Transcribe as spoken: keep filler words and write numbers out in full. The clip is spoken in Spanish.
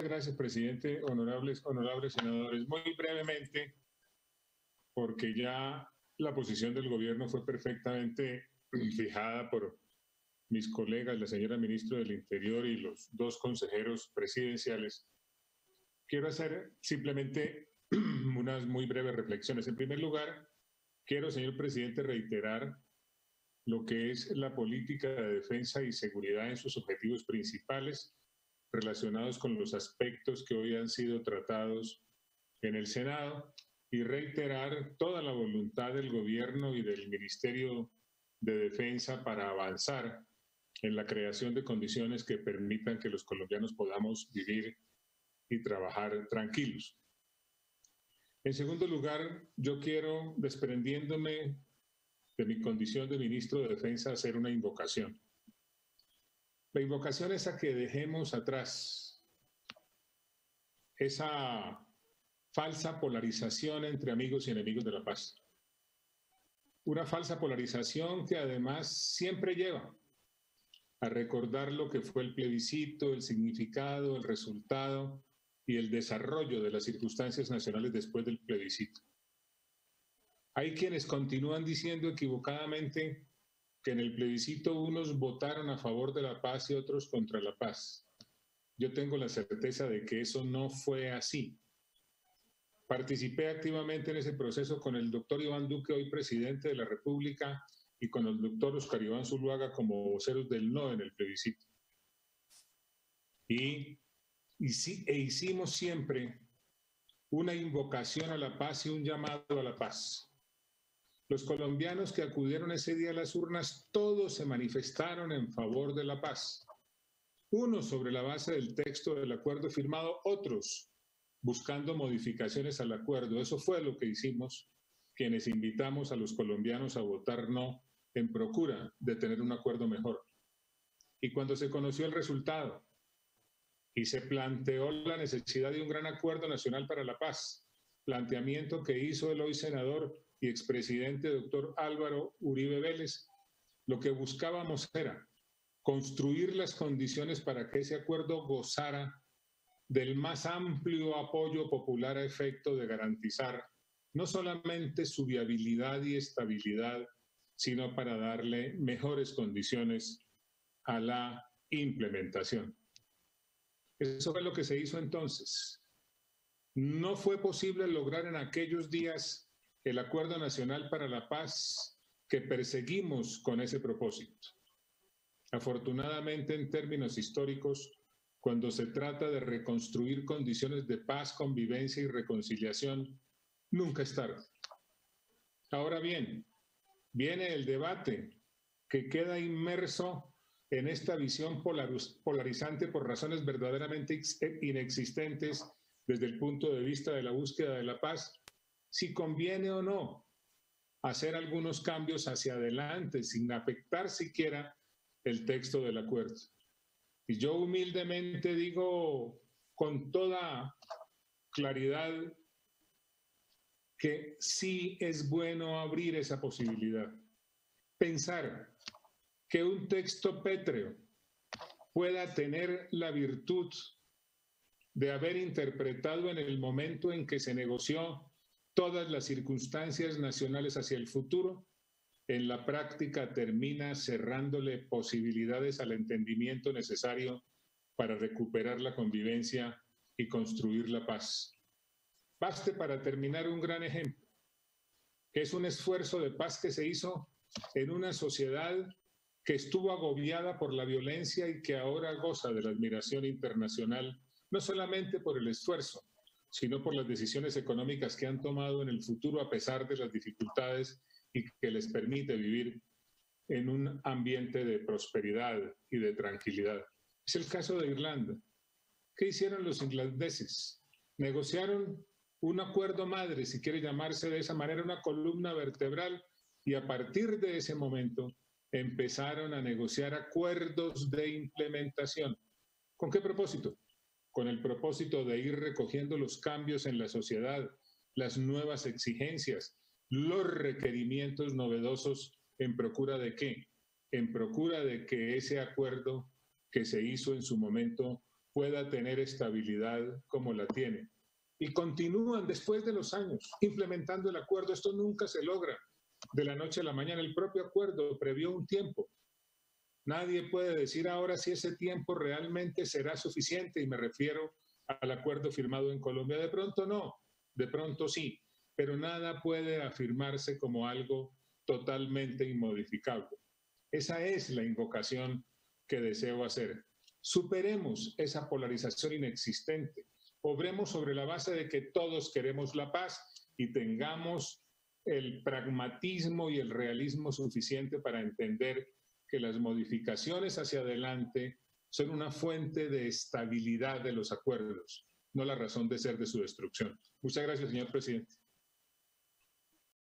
gracias, presidente. Honorables, honorables senadores, muy brevemente, porque ya la posición del gobierno fue perfectamente fijada por mis colegas, la señora ministra del Interior y los dos consejeros presidenciales. Quiero hacer simplemente unas muy breves reflexiones. En primer lugar, quiero, señor presidente, reiterar lo que es la política de defensa y seguridad en sus objetivos principales relacionados con los aspectos que hoy han sido tratados en el Senado y reiterar toda la voluntad del gobierno y del Ministerio de Defensa para avanzar en la creación de condiciones que permitan que los colombianos podamos vivir y trabajar tranquilos. En segundo lugar, yo quiero, desprendiéndome de mi condición de ministro de Defensa, hacer una invocación. La invocación es a que dejemos atrás esa falsa polarización entre amigos y enemigos de la paz. Una falsa polarización que además siempre lleva a recordar lo que fue el plebiscito, el significado, el resultado y el desarrollo de las circunstancias nacionales después del plebiscito. Hay quienes continúan diciendo equivocadamente que en el plebiscito unos votaron a favor de la paz y otros contra la paz. Yo tengo la certeza de que eso no fue así. Participé activamente en ese proceso con el doctor Iván Duque, hoy presidente de la República, y con el doctor Oscar Iván Zuluaga como voceros del no en el plebiscito. Y, y sí, e hicimos siempre una invocación a la paz y un llamado a la paz. Los colombianos que acudieron ese día a las urnas, todos se manifestaron en favor de la paz. Unos sobre la base del texto del acuerdo firmado, otros buscando modificaciones al acuerdo. Eso fue lo que hicimos, quienes invitamos a los colombianos a votar no en procura de tener un acuerdo mejor. Y cuando se conoció el resultado y se planteó la necesidad de un gran acuerdo nacional para la paz, planteamiento que hizo el hoy senador y expresidente doctor Álvaro Uribe Vélez, lo que buscábamos era construir las condiciones para que ese acuerdo gozara del más amplio apoyo popular a efecto de garantizar no solamente su viabilidad y estabilidad, sino para darle mejores condiciones a la implementación. Eso fue lo que se hizo entonces. No fue posible lograr en aquellos días el Acuerdo Nacional para la Paz que perseguimos con ese propósito. Afortunadamente, en términos históricos, cuando se trata de reconstruir condiciones de paz, convivencia y reconciliación, nunca es tarde. Ahora bien, viene el debate que queda inmerso en esta visión polarizante por razones verdaderamente inexistentes desde el punto de vista de la búsqueda de la paz, si conviene o no hacer algunos cambios hacia adelante sin afectar siquiera el texto del acuerdo. Y yo humildemente digo con toda claridad que sí es bueno abrir esa posibilidad. Pensar que un texto pétreo pueda tener la virtud de haber interpretado en el momento en que se negoció todas las circunstancias nacionales hacia el futuro, en la práctica termina cerrándole posibilidades al entendimiento necesario para recuperar la convivencia y construir la paz. Baste para terminar un gran ejemplo, que es un esfuerzo de paz que se hizo en una sociedad que estuvo agobiada por la violencia y que ahora goza de la admiración internacional, no solamente por el esfuerzo, sino por las decisiones económicas que han tomado en el futuro a pesar de las dificultades y que les permite vivir en un ambiente de prosperidad y de tranquilidad. Es el caso de Irlanda. ¿Qué hicieron los irlandeses? Negociaron un acuerdo madre, si quiere llamarse de esa manera, una columna vertebral, y a partir de ese momento empezaron a negociar acuerdos de implementación. ¿Con qué propósito? Con el propósito de ir recogiendo los cambios en la sociedad, las nuevas exigencias, los requerimientos novedosos, ¿en procura de qué? En procura de que ese acuerdo que se hizo en su momento pueda tener estabilidad como la tiene. Y continúan después de los años implementando el acuerdo. Esto nunca se logra de la noche a la mañana. El propio acuerdo previó un tiempo. Nadie puede decir ahora si ese tiempo realmente será suficiente, y me refiero al acuerdo firmado en Colombia. De pronto no, de pronto sí, pero nada puede afirmarse como algo totalmente inmodificable. Esa es la invocación que deseo hacer. Superemos esa polarización inexistente, obremos sobre la base de que todos queremos la paz y tengamos el pragmatismo y el realismo suficiente para entender que las modificaciones hacia adelante son una fuente de estabilidad de los acuerdos, no la razón de ser de su destrucción. Muchas gracias, señor presidente.